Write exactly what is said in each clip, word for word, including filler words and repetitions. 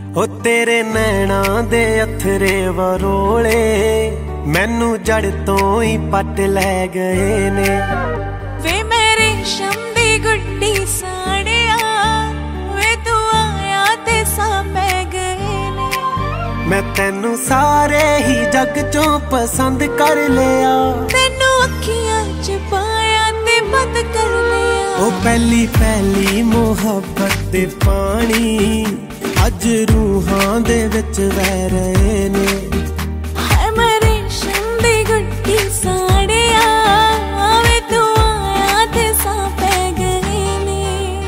ओ तेरे नैना दे अथरे वरोले मैनू जड़ तो ही पट लै गए ने। वे मेरे रेशम दी गुड्डी साड़िया वे तू आया ते सा पै गए ने। मैं तेनू सारे ही जग चों पसंद कर लिया, तेनू अखियां च पाया ते बंद कर लिया। ओ पहली पहली मुहब्बत दे पानी अज रूहां दे विच वह रहे ने। हाय मैं रेशम दी गुड्डी साड़िया वे तू आया ते सा पै गए ने।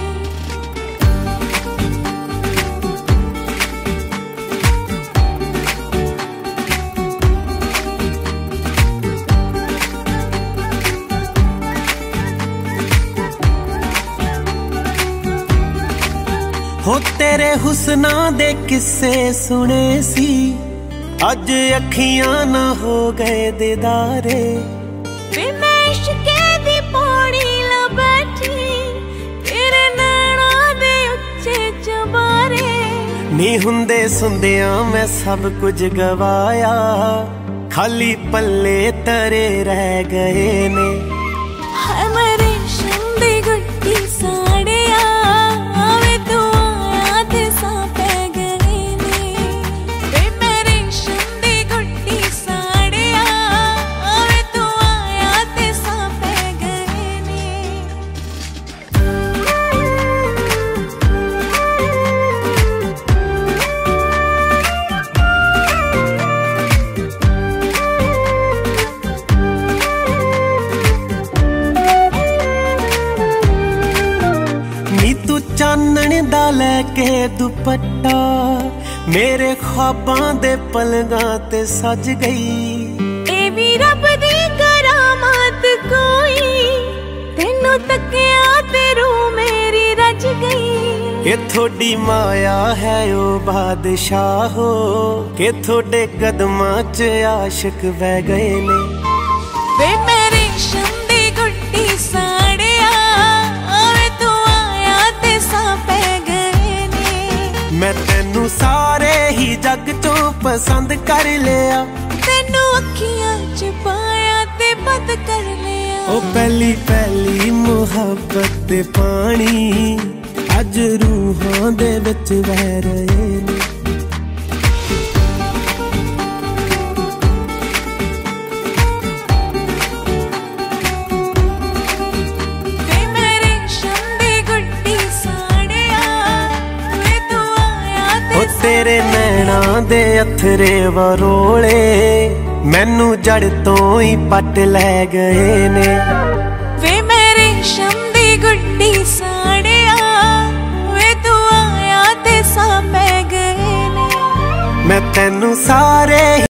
हो तेरे हुस्ना दे किस्से सुने सी अज अखियां ना हो गए दीदारे। वे मैं इश्के दी पौड़ी ला बैठी तेरे नैना दे उच्चे चबारे। नी हुंदे सुंदियां मैं सब कुछ गवाया, खाली पल्ले तरे रह गए ने। हाय मैं रेशम दी गुड्डी साड़िया वे तू आया ते सा पै गए ने। वे मैं रेशम दी गुड्डी साड़िया वे तू आया ते सा पै गए ने। तू चानण दा लैके दुपट्टा मेरे ख्वाबां दे पलगां ते सज गई। ए भी रब दी करामात कोई तेनू तकिया ते रूह मेरी रज गई। ये थोड़ी माया है ओ बादशाहो के थोड़े कदमां च आशिक बह गए ने। वे मेरे रेशम दी गुड्डी साड़िया वे तू आया ते सा पै गए ने। मैं तेनू सारे ही जग चों पसंद कर लिया, तेनू अखियां च पाया ते बंद कर लिया। ओ पहली पहली मुहब्बत दे पानी अज रूहां दे विच वह रहे ने। वे मेरे रेशम दी गुड्डी साड़िया वे तू आया ते ओ तेरे नैना दे अथरे वरोले मैनू जड़ तो ही पट लै गए ने। वे मेरे रेशम दी गुड्डी साड़िया वे तू आया ते सा पै गए ने। मैं तेनू सारे